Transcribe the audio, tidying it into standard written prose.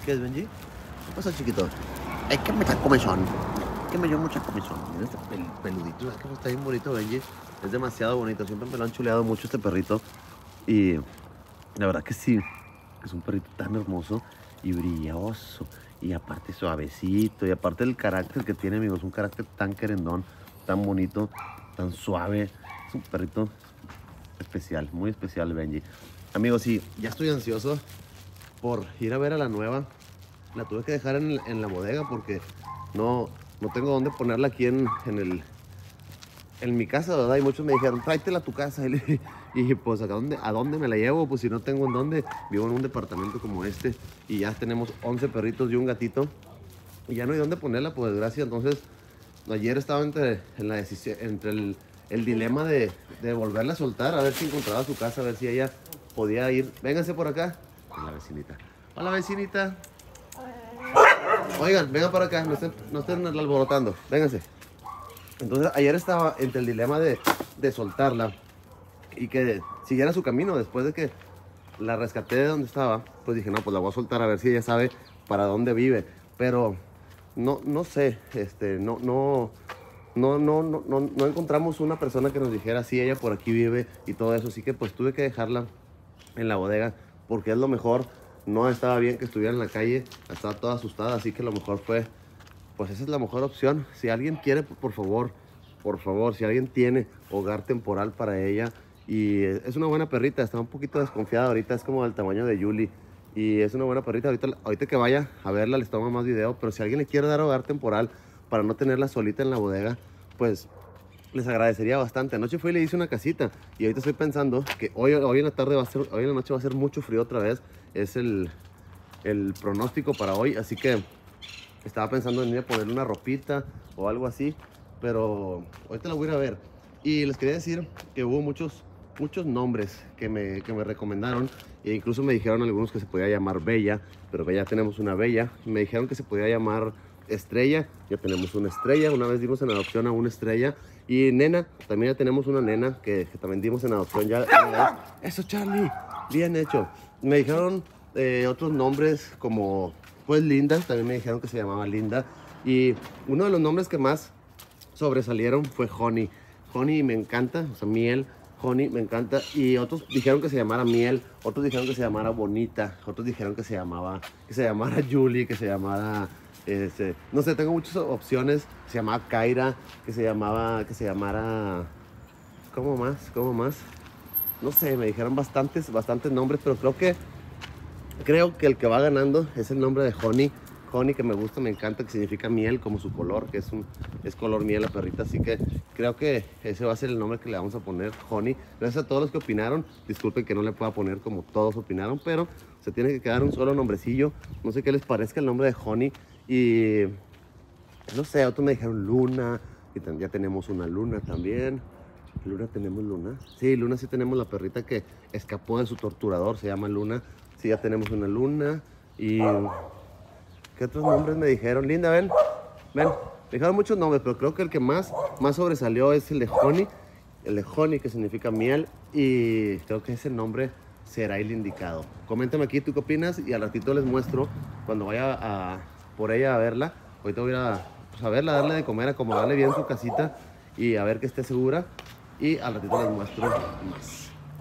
¿Qué es, Benji? ¿Qué pasa, chiquito? Es que me está comezón. Que me dio mucha comezón. Mira este peludito. Es que está bien bonito, Benji. Es demasiado bonito. Siempre me lo han chuleado mucho este perrito. Y la verdad que sí. Es un perrito tan hermoso y brilloso. Y aparte suavecito. Y aparte el carácter que tiene, amigos. Un carácter tan querendón, tan bonito, tan suave. Es un perrito especial, muy especial, Benji. Amigos, sí, ya estoy ansioso por ir a ver a la nueva. La tuve que dejar en la bodega porque no tengo dónde ponerla aquí en mi casa, ¿verdad? Y muchos me dijeron, tráetela a tu casa. Y pues, ¿a dónde me la llevo? Pues si no tengo en dónde. Vivo en un departamento como este y ya tenemos 11 perritos y un gatito. Y ya no hay dónde ponerla, por desgracia. Entonces, ayer estaba entre el dilema de volverla a soltar, a ver si encontraba su casa, a ver si ella podía ir. Vénganse por acá. Con la vecinita. Hola, vecinita. Oigan, vengan para acá, no estén alborotando. Vénganse. Entonces, ayer estaba entre el dilema de soltarla y que siguiera su camino. Después de que la rescaté de donde estaba, pues dije, no, pues la voy a soltar a ver si ella sabe para dónde vive. Pero no sé, no encontramos una persona que nos dijera, sí, ella por aquí vive y todo eso. Así que pues tuve que dejarla en la bodega porque es lo mejor. No estaba bien que estuviera en la calle, estaba toda asustada, así que lo mejor fue, pues esa es la mejor opción. Si alguien quiere, por favor, si alguien tiene hogar temporal para ella, y es una buena perrita, está un poquito desconfiada ahorita, es como del tamaño de Julie, y es una buena perrita. Ahorita que vaya a verla les tomo más video, pero si alguien le quiere dar hogar temporal para no tenerla solita en la bodega, pues les agradecería bastante. Anoche fui y le hice una casita y ahorita estoy pensando que hoy en la tarde hoy en la noche va a ser mucho frío otra vez. Es el pronóstico para hoy, así que estaba pensando en ir a ponerle una ropita o algo así, pero ahorita la voy a ir a ver. Y les quería decir que hubo muchos nombres que me recomendaron, e incluso me dijeron algunos que se podía llamar Bella, pero ya tenemos una Bella. Me dijeron que se podía llamar Estrella, ya tenemos una Estrella. Una vez dimos en adopción a una Estrella. Y Nena, también ya tenemos una Nena que también dimos en adopción ya. Eso, Charlie, bien hecho. Me dijeron otros nombres como pues Linda, también me dijeron que se llamaba Linda. Y uno de los nombres que más sobresalieron fue Honey. Honey me encanta, o sea, miel. Honey me encanta. Y otros dijeron que se llamara Miel, otros dijeron que se llamara Bonita, otros dijeron que se llamara Julie, que se llamara no sé, tengo muchas opciones. Se llamaba Kaira, que se llamara ¿cómo más? No sé, me dijeron bastantes nombres, pero creo que el que va ganando es el nombre de Honey. Honey, que me gusta, me encanta, que significa miel, como su color, que es color miel la perrita. Así que creo que ese va a ser el nombre que le vamos a poner, Honey. Gracias a todos los que opinaron. Disculpen que no le pueda poner como todos opinaron, pero se tiene que quedar un solo nombrecillo. No sé qué les parezca el nombre de Honey. Y no sé, otros me dijeron Luna, y ya tenemos una Luna también. Luna, tenemos Luna. Sí, Luna sí tenemos, la perrita que escapó de su torturador, se llama Luna. Sí, ya tenemos una Luna. Y ¿qué otros nombres me dijeron? Linda, ven. Me dijeron muchos nombres, pero creo que el que más sobresalió es el de Honey. El de Honey, que significa miel. Y creo que ese nombre será el indicado. Coméntame aquí tú qué opinas y al ratito les muestro cuando vaya por ella a verla. Ahorita voy a verla, darle de comer, acomodarle bien su casita y a ver que esté segura. Y al ratito les muestro más.